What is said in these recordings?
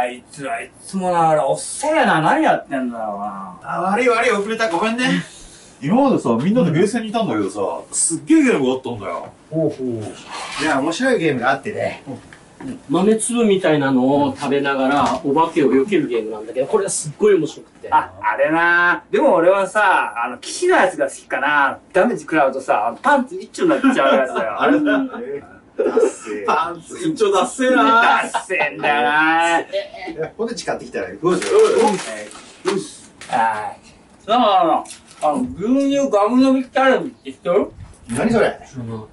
あいつはいつもながらおっさんやな。何やってんだろうな。 悪い遅れた。ごめんね。今までさ、みんなでゲーセンにいたんだけどさ、すっげえゲームがあったんだよ。 ほうほう。 いや、面白いゲームがあってね。 豆粒みたいなのを食べながらお化けを避けるゲームなんだけど、これはすっごい面白くて。 あれな。でも俺はさ、騎士のやつが好きかな。ダメージ食らうとさ、パンツ一丁になっちゃうやつだよ。 あれパンツ一丁だっせーなー。 ダッセーんだよな。 ポテチ買ってきたら、どうしよう。 よし。はい。牛乳ガム飲みチャレンジって知ってる？ 何それ？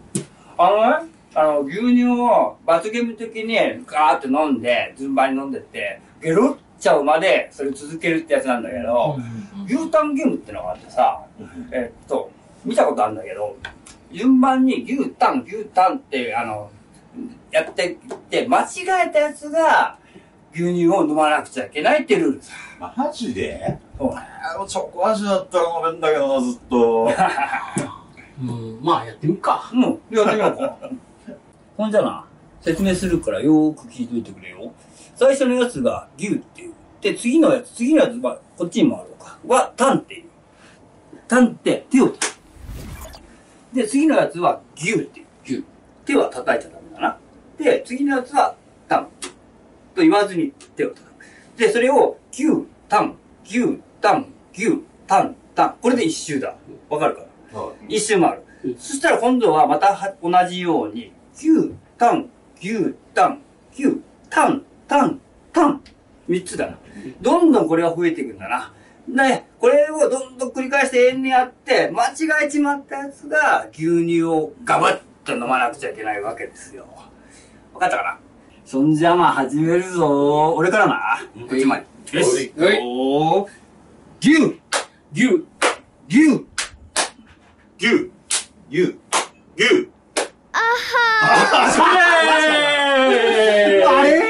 牛乳を罰ゲーム的にガーって飲んで、順番に飲んでって、ゲロっちゃうまでそれ続けるってやつなんだけど、牛タンゲームってのがあってさ、見たことあるんだけど、順番に牛タンってやっていって、間違えたやつが牛乳を飲まなくちゃいけないってルールさ。 マジで？ そうね。 チョコ味だったらごめんだけどな、ずっと。 まあやってみっか。 やってみようか。ほんじゃな、説明するからよーく聞いといてくれよ。最初のやつが牛っていう。で、次のやつはこっちに回ろうか。は、タンっていう。タンって手を叩く。で、次のやつは牛っていう。牛。手は叩いちゃダメだな。で、次のやつはタン。と言わずに手を叩く。で、それを牛、タン、牛、タン、牛、タン、タン。これで一周だ。わかるかな？一周回る。そしたら今度はまた同じように、牛、タン、牛、タン、牛、タン、タン、タン。三つだな。どんどんこれが増えていくんだな。で、これをどんどん繰り返して永遠にやって、間違えちまったやつが牛乳をガバッと飲まなくちゃいけないわけですよ。わかったかな？そんじゃまあ始めるぞ。俺からな。こっちまで。よし。牛、牛、牛、 牛、牛、牛。 あれ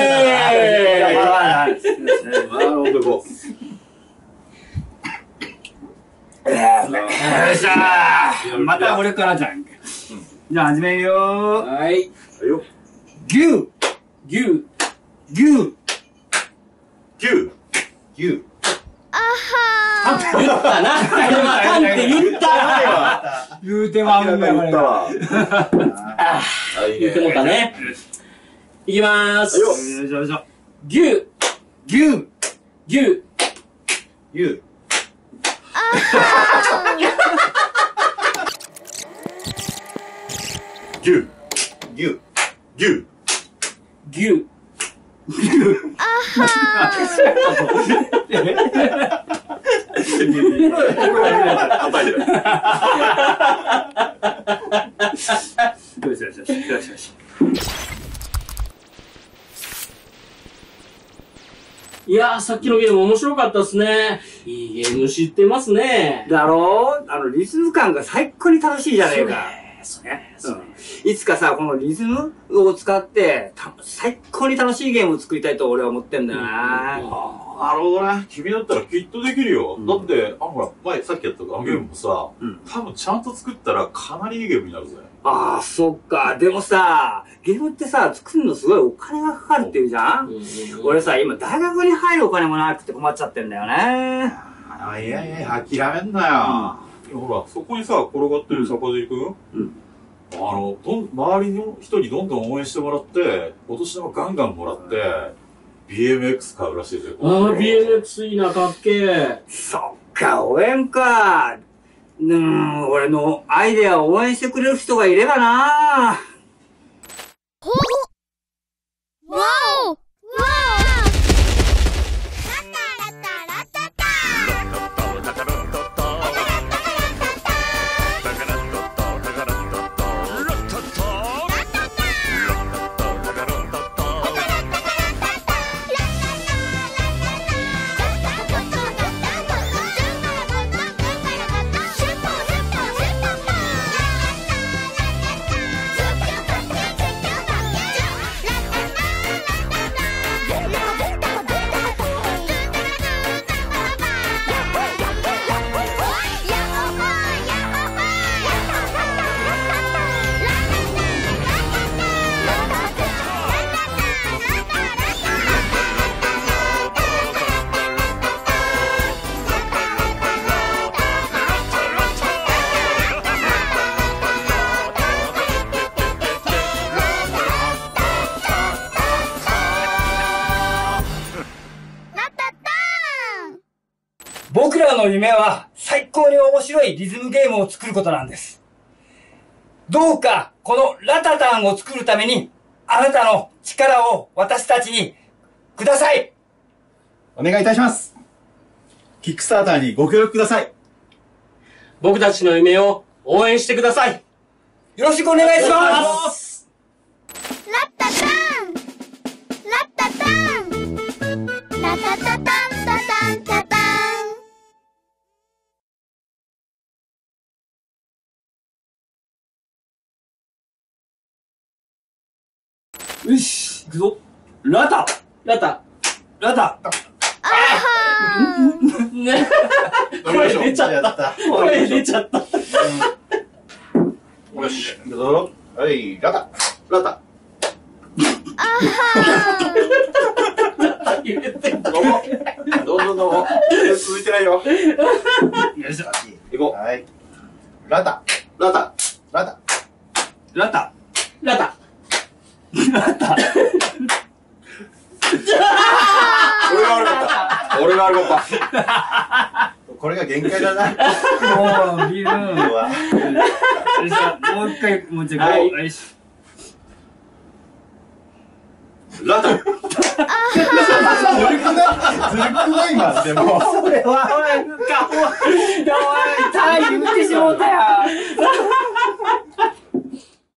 よっしゃー。また俺からじゃん。じゃあ始めるよー。 はい。 牛、 牛、 牛、 牛、牛。 言ったな。タンって言った。 言うてまうんだよ、これが。 言ってもったね。いきまーす。 よいしょよいしょ。 牛、 牛、 牛、 牛。牛、牛、牛。 牛。 よしよしよしよしよし。 いやー、さっきのゲーム面白かったっすね。いいゲーム知ってますね。 だろう？リズム感が最高に楽しいじゃねえか。いつかさ、このリズムを使って、最高に楽しいゲームを作りたいと俺は思ってんだよな。 なるほどね。君だったらきっとできるよ。だって、ほら、前さっきやったゲームもさ、多分ちゃんと作ったらかなりいいゲームになるぜ。 ああ、そっか。でもさ、ゲームってさ、作るのすごいお金がかかるっていうじゃん？俺さ、今大学に入るお金もなくて困っちゃってんだよね。 いやいや、諦めんなよ。ほら、そこにさ、転がってる坂尻くん。周りの人にどんどん応援してもらって、お年玉ガンガンもらって、BMX 買うらしいぜ。 BMX いいな、かっけー。 そっか、応援か。俺のアイデアを応援してくれる人がいればな。 ほわおわお僕らの夢は最高に面白いリズムゲームを作ることなんです。どうかこのラタタンを作るためにあなたの力を私たちにください。 お願いいたします。キックスターターにご協力ください。 僕たちの夢を応援してください。 よろしくお願いします。 ラッタタンラッタタンラタタタンタタンタタン。 よし、行くぞ。ラタラタ。 ラタね。声出ちゃった。声出ちゃった。 よし、 行くぞ。はい、ラタ。 ラタ。 言ってんの。 どうぞどうぞ。続いてないよ。 よいしょ。 行こはい。ラタ。 う。ラタ。 ラタ。 ラタラタ。 ラタ俺が悪かった。俺が悪かった。 これが限界だな。 もう、ビールンは。よいしょ、もう一回、もう一回、 はいよいしラタ。 ずるくない今、でも。 ょ。それは、おい、タイ言ってしもうたよ。